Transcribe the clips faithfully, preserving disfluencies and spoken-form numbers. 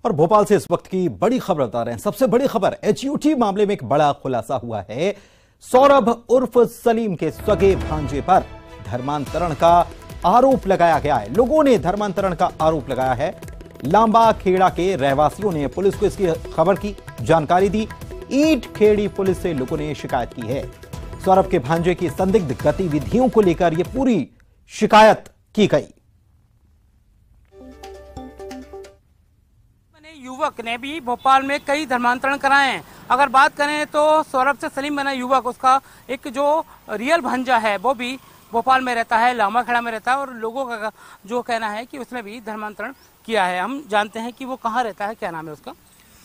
और भोपाल से इस वक्त की बड़ी खबर बता रहे हैं। सबसे बड़ी खबर, एचयूटी मामले में एक बड़ा खुलासा हुआ है। सौरभ उर्फ सलीम के सगे भांजे पर धर्मांतरण का आरोप लगाया गया है। लोगों ने धर्मांतरण का आरोप लगाया है। लांबा खेड़ा के रहवासियों ने पुलिस को इसकी खबर की जानकारी दी। ईंट खेड़ी पुलिस से लोगों ने शिकायत की है। सौरभ के भांजे की संदिग्ध गतिविधियों को लेकर यह पूरी शिकायत की गई। युवक ने भी भोपाल में कई धर्मांतरण कराए हैं। अगर बात करें तो सौरभ से सलीम बना युवक, उसका एक जो रियल भांजा है वो भी भोपाल में रहता है, लामा खेड़ा में रहता है, और लोगों का जो कहना है कि उसने भी धर्मांतरण किया है। हम जानते हैं कि वो कहाँ रहता है, क्या नाम है उसका?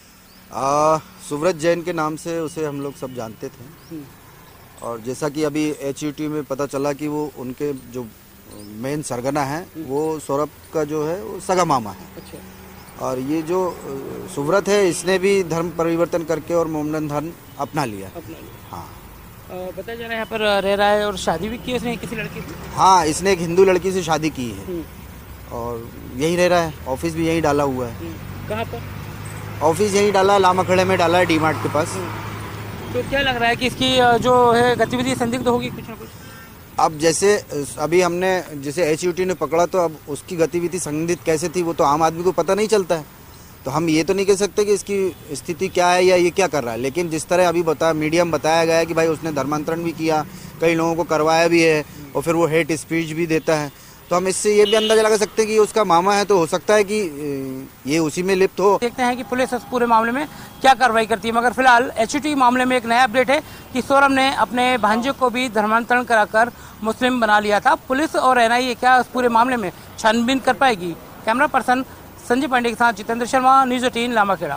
आ, सुव्रत जैन के नाम से उसे हम लोग सब जानते थे, और जैसा कि अभी एचयूटी में पता चला कि वो उनके जो मेन सरगना है वो सौरभ का जो है वो सगा मामा है। अच्छा। और ये जो सुव्रत है इसने भी धर्म परिवर्तन करके और मोमडन धर्म अपना लिया। अपना लिया। हाँ, बताया जा रहा है यहाँ पर रह रहा है और शादी भी की उसने किसी लड़की से। हाँ, इसने एक हिंदू लड़की से शादी की है और यही रह रहा है। ऑफिस भी यहीं डाला हुआ है। कहाँ पर? ऑफिस यहीं डाला है, लामा खड़े में डाला है, डी मार्ट के पास। तो क्या लग रहा है कि इसकी जो है गतिविधि संदिग्ध होगी कुछ ना कुछ? अब जैसे अभी हमने जैसे एचयूटी ने पकड़ा तो अब उसकी गतिविधि संदिग्ध कैसे थी वो तो आम आदमी को पता नहीं चलता है। तो हम ये तो नहीं कह सकते कि इसकी स्थिति क्या है या ये क्या कर रहा है। लेकिन जिस तरह अभी बता मीडिया में बताया गया है कि भाई उसने धर्मांतरण भी किया, कई लोगों को करवाया भी है और फिर वो हेट स्पीच भी देता है, तो हम इससे ये भी अंदाजा लगा सकते हैं कि उसका मामा है। तो हो सकता है कि ये उसी में लिप्त हो। देखते हैं कि पुलिस इस पूरे मामले में क्या कार्रवाई करती है। मगर फिलहाल एचयूटी मामले में एक नया अपडेट है कि सौरभ ने अपने भांजे को भी धर्मांतरण कराकर मुस्लिम बना लिया था। पुलिस और एनआईए क्या इस पूरे मामले में छानबीन कर पाएगी? कैमरा पर्सन संजय पांडे के साथ जितेंद्र शर्मा, न्यूज एटीन, लामा खेड़ा।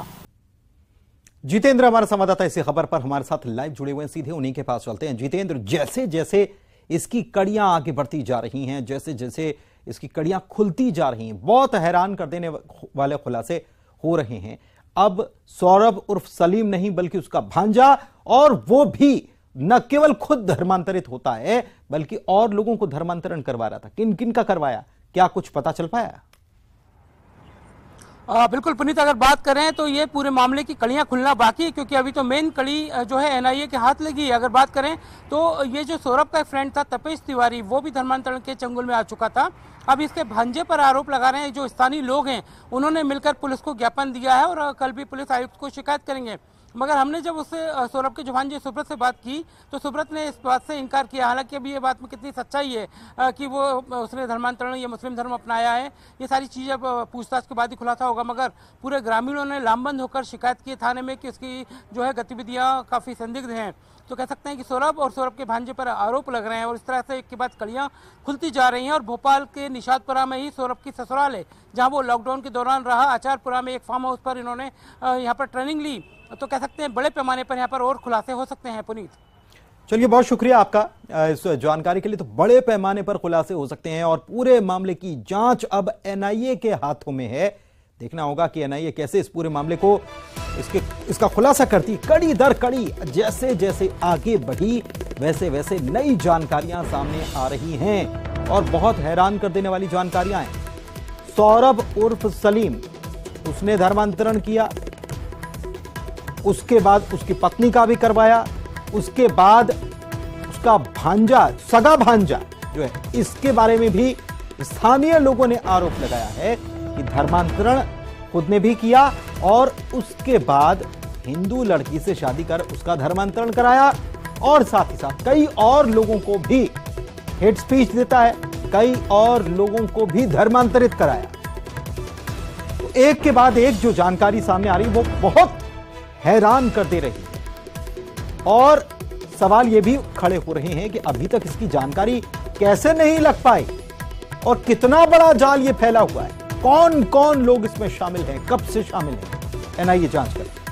जितेंद्र हमारे संवाददाता इसी खबर पर हमारे साथ लाइव जुड़े हुए हैं, सीधे उन्हीं के पास चलते हैं। जितेंद्र, जैसे जैसे इसकी कड़ियां आगे बढ़ती जा रही हैं, जैसे जैसे इसकी कड़ियां खुलती जा रही हैं, बहुत हैरान कर देने वाले खुलासे हो रहे हैं। अब सौरभ उर्फ सलीम नहीं बल्कि उसका भांजा, और वो भी न केवल खुद धर्मांतरित होता है बल्कि और लोगों को धर्मांतरण करवा रहा था। किन किन का करवाया, क्या कुछ पता चल पाया? आ, बिल्कुल पुनीत, अगर बात करें तो ये पूरे मामले की कड़ियां खुलना बाकी है, क्योंकि अभी तो मेन कड़ी जो है एनआईए के हाथ लगी है। अगर बात करें तो ये जो सौरभ का फ्रेंड था तपेश तिवारी, वो भी धर्मांतरण के चंगुल में आ चुका था। अब इसके भांजे पर आरोप लगा रहे हैं जो स्थानीय लोग हैं, उन्होंने मिलकर पुलिस को ज्ञापन दिया है और कल भी पुलिस आयुक्त को शिकायत करेंगे। मगर हमने जब उससे सौरभ के जो भांजे सुब्रत से बात की तो सुब्रत ने इस बात से इनकार किया। हालांकि अभी ये बात में कितनी सच्चाई है कि वो उसने धर्मांतरण या मुस्लिम धर्म अपनाया है, ये सारी चीज़ें अब पूछताछ के बाद ही खुलासा होगा। मगर पूरे ग्रामीणों ने लामबंद होकर शिकायत की थाने में कि उसकी जो है गतिविधियाँ काफ़ी संदिग्ध हैं। तो कह सकते हैं कि सौरभ और सौरभ के भांजे पर आरोप लग रहे हैं और इस तरह से एक के बाद कड़ियां खुलती जा रही हैं। और भोपाल के निशातपुरा में ही सौरभ की ससुराल है, जहां वो लॉकडाउन के दौरान रहा। आचारपुरा में एक फार्म हाउस पर इन्होंने यहां पर ट्रेनिंग ली। तो कह सकते हैं बड़े पैमाने पर यहां पर और खुलासे हो सकते हैं। पुनीत, चलिए, बहुत शुक्रिया आपका इस जानकारी के लिए। तो बड़े पैमाने पर खुलासे हो सकते हैं और पूरे मामले की जांच अब एनआईए के हाथों में है। देखना होगा कि एनआईए कैसे इस पूरे मामले को इसके इसका खुलासा करती। कड़ी दर कड़ी जैसे जैसे आगे बढ़ी वैसे वैसे नई जानकारियां सामने आ रही हैं और बहुत हैरान कर देने वाली जानकारियां हैं। सौरभ उर्फ सलीम, उसने धर्मांतरण किया, उसके बाद उसकी पत्नी का भी करवाया, उसके बाद उसका भांजा, सगा भांजा जो है, इसके बारे में भी स्थानीय लोगों ने आरोप लगाया है कि धर्मांतरण खुद ने भी किया और उसके बाद हिंदू लड़की से शादी कर उसका धर्मांतरण कराया और साथ ही साथ कई और लोगों को भी हेट स्पीच देता है, कई और लोगों को भी धर्मांतरित कराया। तो एक के बाद एक जो जानकारी सामने आ रही वो बहुत हैरान कर दे रही है और सवाल ये भी खड़े हो रहे हैं कि अभी तक इसकी जानकारी कैसे नहीं लग पाई और कितना बड़ा जाल ये फैला हुआ है। कौन कौन लोग इसमें शामिल हैं, कब से शामिल हैं, एनआईए जांच कर